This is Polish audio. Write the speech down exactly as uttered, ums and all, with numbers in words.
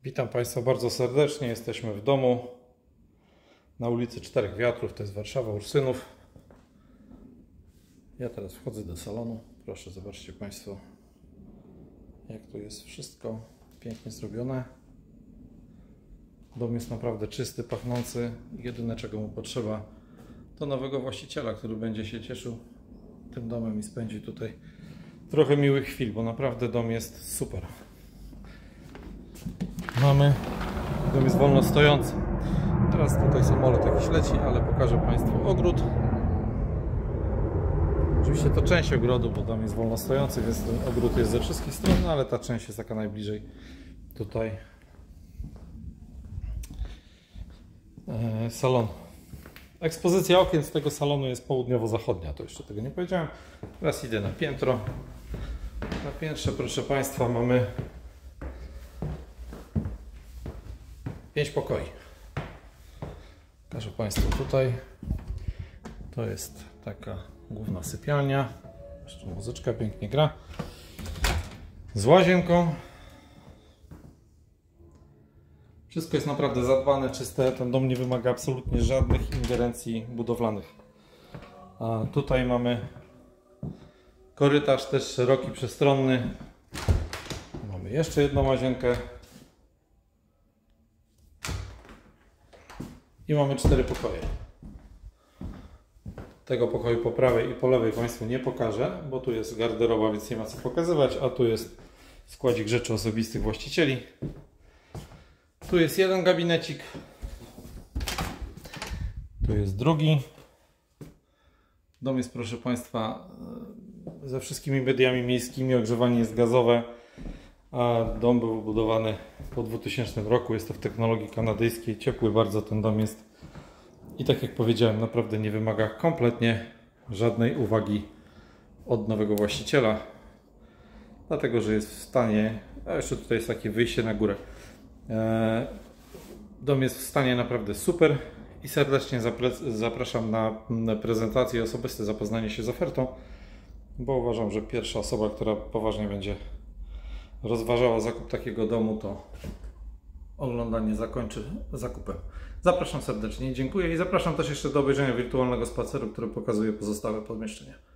Witam Państwa bardzo serdecznie. Jesteśmy w domu na ulicy Czterech Wiatrów, to jest Warszawa, Ursynów. Ja teraz wchodzę do salonu. Proszę, zobaczcie Państwo, jak tu jest wszystko pięknie zrobione. Dom jest naprawdę czysty, pachnący. Jedyne, czego mu potrzeba, to nowego właściciela, który będzie się cieszył tym domem i spędzi tutaj trochę miłych chwil, bo naprawdę dom jest super. Mamy, dom jest wolno stojący. Teraz tutaj samolot jakiś leci, ale pokażę Państwu ogród. Oczywiście to część ogrodu, bo dom jest wolno stojący, więc ten ogród jest ze wszystkich stron, no ale ta część jest taka najbliżej tutaj e, salonu. Ekspozycja okien z tego salonu jest południowo-zachodnia, to jeszcze tego nie powiedziałem. Teraz idę na piętro. Na piętrze, proszę Państwa, mamy pięć pokoi. Pokażę Państwu tutaj. To jest taka główna sypialnia. Jeszcze muzyczka pięknie gra. Z łazienką. Wszystko jest naprawdę zadbane, czyste. Ten dom nie wymaga absolutnie żadnych ingerencji budowlanych. A tutaj mamy korytarz też szeroki, przestronny. Mamy jeszcze jedną łazienkę. I mamy cztery pokoje. Tego pokoju po prawej i po lewej Państwu nie pokażę, bo tu jest garderoba, więc nie ma co pokazywać, a tu jest składzik rzeczy osobistych właścicieli. Tu jest jeden gabinecik. Tu jest drugi. Dom jest, proszę Państwa, ze wszystkimi mediami miejskimi, ogrzewanie jest gazowe, a dom był wybudowany po dwutysięcznym roku. Jest to w technologii kanadyjskiej. Ciepły bardzo ten dom jest. I tak jak powiedziałem, naprawdę nie wymaga kompletnie żadnej uwagi od nowego właściciela. Dlatego, że jest w stanie... A jeszcze tutaj jest takie wyjście na górę. Dom jest w stanie naprawdę super. I serdecznie zapraszam na prezentację osobiste, zapoznanie się z ofertą. Bo uważam, że pierwsza osoba, która poważnie będzie rozważała zakup takiego domu, to oglądanie zakończy zakupem. Zapraszam serdecznie, dziękuję i zapraszam też jeszcze do obejrzenia wirtualnego spaceru, który pokazuje pozostałe pomieszczenia.